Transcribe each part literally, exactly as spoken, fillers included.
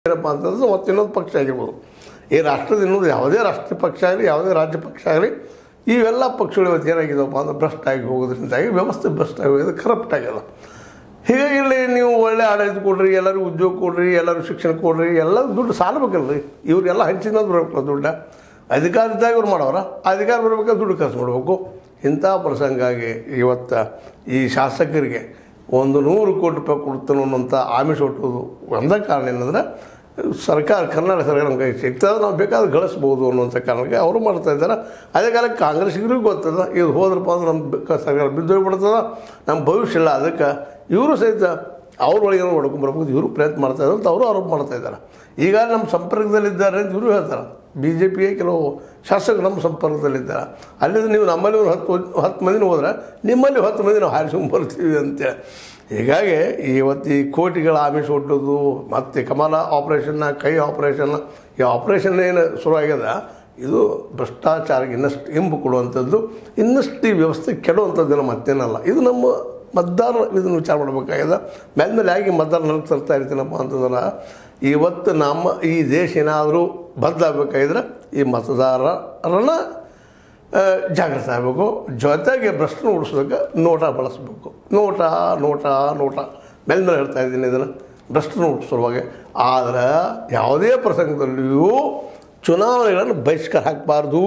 ಏನಪ್ಪ ಅಂತಂದ್ರೆ ಮತ್ತು ಇನ್ನೊಂದು ಪಕ್ಷ ಆಗಿರ್ಬೋದು. ಈ ರಾಷ್ಟ್ರದ ಇನ್ನೊಂದು ಯಾವುದೇ ರಾಷ್ಟ್ರೀಯ ಪಕ್ಷ ಆಗಲಿ ಯಾವುದೇ ರಾಜ್ಯ ಪಕ್ಷ ಆಗಲಿ ಇವೆಲ್ಲ ಪಕ್ಷಗಳು ಇವತ್ತು ಏನಾಗಿದ್ದವಪ್ಪ ಅಂದ್ರೆ ಭ್ರಷ್ಟ ಆಗಿ ಹೋಗೋದ್ರಿಂದಾಗಿ ವ್ಯವಸ್ಥೆ ಭ್ರಷ್ಟ ಆಗಿ ಹೋಗೋದು, ಕರಪ್ಟ್ ಆಗ್ಯದ. ಹೀಗಾಗಿ ಇಲ್ಲಿ ನೀವು ಒಳ್ಳೆ ಆಡಳಿತ ಕೊಡ್ರಿ, ಎಲ್ಲರಿಗೂ ಉದ್ಯೋಗ ಕೊಡ್ರಿ, ಎಲ್ಲರೂ ಶಿಕ್ಷಣ ಕೊಡ್ರಿ, ಎಲ್ಲ ದುಡ್ಡು ಸಾಲಬೇಕಲ್ರಿ. ಇವ್ರಿಗೆಲ್ಲ ಹಂಚಿನದು ಬರಬೇಕಲ್ಲ ದುಡ್ಡು. ಅಧಿಕಾರ ಇದ್ದಾಗ ಇವ್ರು ಮಾಡೋರ, ಅಧಿಕಾರ ಬರ್ಬೇಕಾದ್ರೆ ದುಡ್ಡು ಖರ್ಚು ಮಾಡಬೇಕು. ಇಂಥ ಪ್ರಸಂಗಾಗಿ ಇವತ್ತು ಈ ಶಾಸಕರಿಗೆ ಒಂದು ನೂರು ಕೋಟಿ ರೂಪಾಯಿ ಕೊಡ್ತಾನೆ ಅನ್ನೋಂಥ ಆಮಿಷ ಹುಟ್ಟೋದು ಒಂದೇ ಕಾರಣ ಏನಂದ್ರೆ ಸರ್ಕಾರ ಕರ್ನಾಟಕ ಸರ್ಕಾರ ನಮ್ಮ ಕೈ ಸಿಗ್ತದೆ, ನಾವು ಬೇಕಾದ್ರೆ ಗಳಿಸ್ಬೋದು ಅನ್ನೋಂಥ ಕಾರಣಕ್ಕೆ ಅವರು ಮಾಡ್ತಾ ಇದ್ದಾರೆ. ಅದೇ ಕಾಲಕ್ಕೆ ಕಾಂಗ್ರೆಸ್ಸಿಗರಿಗೂ ಗೊತ್ತದ ಇದು ಹೋದ್ರಪ್ಪ ಅಂದ್ರೆ ನಮ್ಮ ಸರ್ಕಾರ ಬಿದ್ದೋಗ್ಬಿಡ್ತದ, ನಮ್ಮ ಭವಿಷ್ಯ ಇಲ್ಲ. ಅದಕ್ಕೆ ಇವರು ಸಹಿತ ಅವ್ರ ಒಳಗೆ ಹೊಡ್ಕೊಂಡ್ಬರ್ಬೋದು, ಇವರು ಪ್ರಯತ್ನ ಮಾಡ್ತಾ ಇದ್ದಾರೆ ಅಂತ ಅವರು ಆರೋಪ ಮಾಡ್ತಾ ಇದ್ದಾರೆ. ಈಗ ನಮ್ಮ ಸಂಪರ್ಕದಲ್ಲಿದ್ದಾರೆ ಅಂತ ಇವರು ಹೇಳ್ತಾರೆ. ಬಿ ಜೆ ಪಿಯ ಕೆಲವು ಶಾಸಕರು ನಮ್ಮ ಸಂಪರ್ಕದಲ್ಲಿದ್ದಾರೆ. ಅಲ್ಲಿಂದ ನೀವು ನಮ್ಮಲ್ಲಿ ಒಂದು ಹತ್ತು ಹತ್ತು ಮಂದಿನ ಹೋದ್ರೆ ನಿಮ್ಮಲ್ಲಿ ಹತ್ತು ಮಂದಿ ನಾವು ಹಾರಿಸ್ಕೊಂಡು ಬರ್ತೀವಿ ಅಂತೇಳಿ. ಹೀಗಾಗಿ ಇವತ್ತು ಈ ಕೋಟಿಗಳ ಆಮಿಷ ಹುಟ್ಟೋದು ಮತ್ತು ಕಮಲ ಆಪ್ರೇಷನ್ನ ಕೈ ಆಪ್ರೇಷನ್ನ ಈ ಆಪ್ರೇಷನ್ ಏನು ಶುರುವಾಗ್ಯದ ಇದು ಭ್ರಷ್ಟಾಚಾರಕ್ಕೆ ಇನ್ನಷ್ಟು ಇಂಬು ಕೊಡುವಂಥದ್ದು, ಇನ್ನಷ್ಟು ಈ ವ್ಯವಸ್ಥೆ ಕೆಡುವಂಥದ್ದೆಲ್ಲ ಮತ್ತೇನಲ್ಲ. ಇದು ನಮ್ಮ ಮತದಾರರು ಇದನ್ನು ವಿಚಾರ ಮಾಡಬೇಕಾಗಿದೆ. ಮೇಲೆ ಮೇಲೆ ಆಗಿ ಮತದಾರ ನನಗೆ ತರ್ತಾ ಇರ್ತೀನಪ್ಪ ಅಂತಂದ್ರೆ ಇವತ್ತು ನಮ್ಮ ಈ ದೇಶ ಏನಾದರೂ ಬದಲಾಗಬೇಕಾಗಿದ್ರೆ ಈ ಮತದಾರರನ್ನು ಜಾಗೃತ ಆಗಬೇಕು. ಜೊತೆಗೆ ಭ್ರಷ್ಟನ ಉಳಿಸ್ಬೇಕು, ನೋಟ ಬಳಸಬೇಕು. ನೋಟ ನೋಟ ನೋಟ ಮೇಲೆ ಮೇಲೆ ಹೇಳ್ತಾ ಇದ್ದೀನಿ ಇದನ್ನು ಭ್ರಷ್ಟನ ಉಳಿಸುವಾಗ. ಆದರೆ ಯಾವುದೇ ಪ್ರಸಂಗದಲ್ಲಿಯೂ ಚುನಾವಣೆಗಳನ್ನು ಬಹಿಷ್ಕಾರ ಹಾಕಬಾರ್ದು,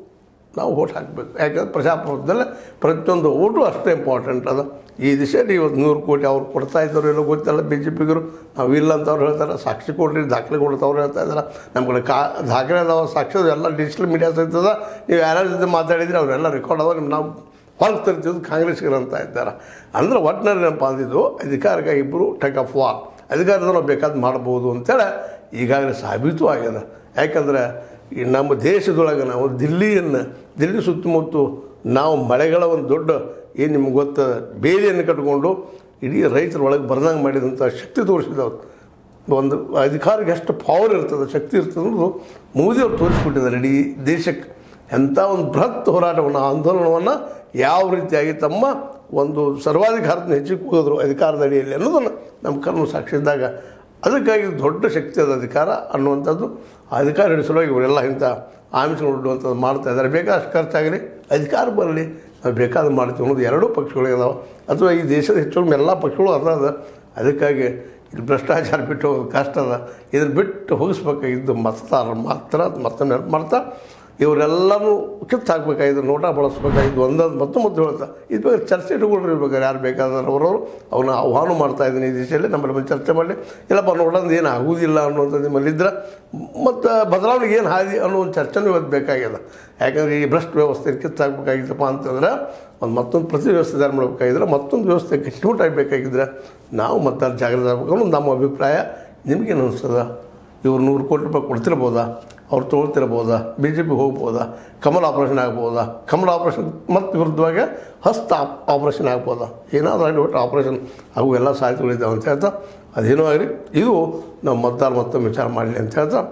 ನಾವು ಓಟ್ ಹಾಕಬೇಕು. ಯಾಕಂದ್ರೆ ಪ್ರಜಾಪ್ರಭುತ್ವದಲ್ಲಿ ಪ್ರತಿಯೊಂದು ಓಟು ಅಷ್ಟೇ ಇಂಪಾರ್ಟೆಂಟ್ ಅದ. ಈ ದಿಶೆಯಲ್ಲಿ ಇವತ್ತು ನೂರು ಕೋಟಿ ಅವ್ರು ಕೊಡ್ತಾ ಇದ್ದವ್ರು ಎಲ್ಲೋ ಗೊತ್ತಿಲ್ಲ ಬಿ ಜೆ ಪಿಗರು. ನಾವು ಇಲ್ಲ ಅಂತ ಅವ್ರು ಹೇಳ್ತಾರೆ. ಸಾಕ್ಷಿ ಕೊಡ್ರಿ, ದಾಖಲೆ ಕೊಡ್ತವ್ರು ಹೇಳ್ತಾ ಇದ್ದಾರೆ. ನಮ್ಮ ಕಡೆ ಕಾ ದಾಖಲೆ ಅದಾವ, ಸಾಕ್ಷಿ ಎಲ್ಲ ಡಿಜಿಟಲ್ ಮೀಡಿಯಾ ಸಹಿತದ. ನೀವು ಯಾರ್ಯಾರ ಜೊತೆ ಮಾತಾಡಿದ್ರೆ ಅವರೆಲ್ಲ ರೆಕಾರ್ಡ್ ಅದಾವ, ನಿಮ್ಗೆ ನಾವು ಹೊರಗೆ ತರ್ತಿದ್ದು ಕಾಂಗ್ರೆಸ್ಗರು ಅಂತ ಇದ್ದಾರೆ. ಅಂದರೆ ಒಟ್ಟಿನಲ್ಲಿ ಏನಪ್ಪ ಅಂದಿದ್ದು ಅಧಿಕಾರಕ್ಕೆ ಇಬ್ಬರು ಟೇಕ್ ಆಫ್ ವಾರ್, ಅಧಿಕಾರದಲ್ಲಿ ನಾವು ಬೇಕಾದ ಮಾಡ್ಬೋದು ಅಂತೇಳಿ ಈಗಾಗಲೇ ಸಾಬೀತು ಆಗ್ಯದ. ಯಾಕಂದರೆ ಈ ನಮ್ಮ ದೇಶದೊಳಗೆ ನಾವು ದಿಲ್ಲಿಯನ್ನು ದಿಲ್ಲಿ ಸುತ್ತಮುತ್ತ ನಾವು ಮಳೆಗಳ ಒಂದು ದೊಡ್ಡ ಏನು ನಿಮ್ಗೆ ಗೊತ್ತ ಬೇಲಿಯನ್ನು ಕಟ್ಕೊಂಡು ಇಡೀ ರೈತರ ಒಳಗೆ ಬರ್ದಂಗೆ ಮಾಡಿದಂಥ ಶಕ್ತಿ ತೋರಿಸಿದವ್ರು. ಒಂದು ಅಧಿಕಾರಕ್ಕೆ ಎಷ್ಟು ಪವರ್ ಇರ್ತದೆ, ಶಕ್ತಿ ಇರ್ತದೆ ಅನ್ನೋದು ಮೋದಿಯವ್ರು ತೋರಿಸ್ಬಿಟ್ಟಿದ್ದಾರೆ ಇಡೀ ದೇಶಕ್ಕೆ. ಎಂಥ ಒಂದು ಬೃಹತ್ ಹೋರಾಟವನ್ನು ಆಂದೋಲನವನ್ನು ಯಾವ ರೀತಿಯಾಗಿ ತಮ್ಮ ಒಂದು ಸರ್ವಾಧಿಕಾರವನ್ನು ಹೆಚ್ಚಿಗೆ ಹೋದರು ಅಧಿಕಾರದ ಅಡಿಯಲ್ಲಿ ಅನ್ನೋದನ್ನು ನಮ್ಮ ಕರ್ಮ ಸಾಕ್ಷಿದ್ದಾಗ. ಅದಕ್ಕಾಗಿ ದೊಡ್ಡ ಶಕ್ತಿ ಅದ ಅಧಿಕಾರ ಅನ್ನುವಂಥದ್ದು. ಅಧಿಕಾರ ಹಿಡಿಸಲುವಾಗಿ ಇವರೆಲ್ಲ ಇಂಥ ಆಮಿಷ ಹೊಡುವಂಥದ್ದು ಮಾಡ್ತಾಯಿದ್ದಾರೆ. ಬೇಕಾದಷ್ಟು ಖರ್ಚಾಗಲಿ, ಅಧಿಕಾರ ಬರಲಿ, ನಾವು ಬೇಕಾದ ಮಾಡ್ತೀವಿ ಅನ್ನೋದು ಎರಡೂ ಪಕ್ಷಗಳಿಗೆ ಅದಾವೆ. ಅಥವಾ ಈ ದೇಶದ ಹೆಚ್ಚು ಎಲ್ಲ ಪಕ್ಷಗಳು ಅದಾದ. ಅದಕ್ಕಾಗಿ ಇಲ್ಲಿ ಭ್ರಷ್ಟಾಚಾರ ಬಿಟ್ಟು ಹೋಗೋದು ಕಷ್ಟ ಅದ. ಇದನ್ನು ಬಿಟ್ಟು ಹೋಗಿಸ್ಬೇಕಾಗಿದ್ದು ಮತದಾರರು ಮಾತ್ರ. ಮತ್ತೊಮ್ಮೆ ನೆನಪು ಮಾಡ್ತಾ ಇವರೆಲ್ಲನೂ ಕಿತ್ತು ಹಾಕಬೇಕಾಗಿದ್ದು, ನೋಟ ಬಳಸ್ಬೇಕಾಗಿದ್ದು ಒಂದೊಂದು ಮತ್ತು ಮತ್ತು ಹೇಳ್ತಾ ಇದು ಬೇಕಾದ್ರೆ ಚರ್ಚೆ ಇಟ್ಕೊಂಡ್ರೆ ಇರ್ಬೇಕಾದ್ರೆ ಯಾರು ಬೇಕಾದ್ರೆ ಅವರವರು ಅವನ್ನ ಆಹ್ವಾನ ಮಾಡ್ತಾಯಿದ್ದೀನಿ ಈ ದಿಶೆಯಲ್ಲಿ. ನಮ್ಮಲ್ಲಿ ಬಂದು ಚರ್ಚೆ ಮಾಡಲಿ. ಇಲ್ಲಪ್ಪ ನೋಡೋದು ಏನು ಆಗೋದಿಲ್ಲ ಅನ್ನುವಂಥದ್ದು ನಿಮ್ಮಲ್ಲಿದ್ದರೆ ಮತ್ತು ಬದಲಾವಣೆಗೆ ಏನು ಹಾದಿ ಅನ್ನೋ ಒಂದು ಚರ್ಚೆನೂ ಇವತ್ತು ಬೇಕಾಗ್ಯದ. ಯಾಕಂದರೆ ಈ ಭ್ರಷ್ಟ ವ್ಯವಸ್ಥೆ ಕಿತ್ತು ಹಾಕಬೇಕಾಗಿತ್ತಪ್ಪ ಅಂತಂದ್ರೆ ಒಂದು ಮತ್ತೊಂದು ಪ್ರತಿ ವ್ಯವಸ್ಥೆ ತಯಾರು ಮಾಡಬೇಕಾಗಿದ್ರೆ, ಮತ್ತೊಂದು ವ್ಯವಸ್ಥೆ ಗಟ್ಟಿಮುಟ್ಟ ಆಗಬೇಕಾಗಿದ್ದರೆ ನಾವು ಮತದಾರ ಜಾಗೃತ ಆಗಬೇಕು ಅನ್ನೋದು ನಮ್ಮ ಅಭಿಪ್ರಾಯ. ನಿಮಗೇನು ಅನಿಸ್ತದ? ಇವ್ರು ನೂರು ಕೋಟಿ ರೂಪಾಯಿ ಕೊಡ್ತಿರ್ಬೋದಾ? ಅವ್ರು ತೊಗೊಳ್ತಿರ್ಬೋದಾ? ಬಿ ಜೆ ಪಿಗೆ ಹೋಗ್ಬೋದಾ? ಕಮಲ್ ಆಪ್ರೇಷನ್ ಆಗ್ಬೋದಾ? ಕಮಲ್ ಆಪ್ರೇಷನ್ ಮತ್ತು ವಿರುದ್ಧವಾಗಿ ಹಸ್ತ ಆಪ್ರೇಷನ್ ಆಗ್ಬೋದಾ? ಏನಾದರೂ ಆಗಲಿ ಒಟ್ಟು ಆಪ್ರೇಷನ್ ಅವು ಎಲ್ಲ ಸಾಧ್ಯತೆಗಳಿದ್ದಾವೆ ಅಂತ ಹೇಳ್ತಾ, ಅದೇನೋ ಆಗಲಿ ಇದು ನಾವು ಮತದಾರ ಮತ್ತೊಮ್ಮೆ ವಿಚಾರ ಮಾಡಲಿ ಅಂತ ಹೇಳ್ತಾ,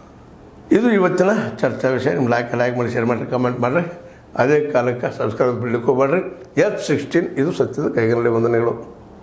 ಇದು ಇವತ್ತಿನ ಚರ್ಚಾ ವಿಷಯ. ನಿಮ್ಮ ಲೈಕ್ ಲೈಕ್ ಮಾಡಿ, ಶೇರ್ ಮಾಡಿರಿ, ಕಮೆಂಟ್ ಮಾಡಿರಿ. ಅದೇ ಕಾಲಕ್ಕೆ ಸಬ್ಸ್ಕ್ರೈಬ್ ಬಿಡ್ಲಿಕ್ಕೆ ಹೋಗ್ಬೇಡ್ರಿ. ಎಚ್ ಸಿಕ್ಸ್ಟೀನ್ ಇದು ಸತ್ಯದ ಕೈಗನ್ನಡಿ ವಂದನೆಗಳು.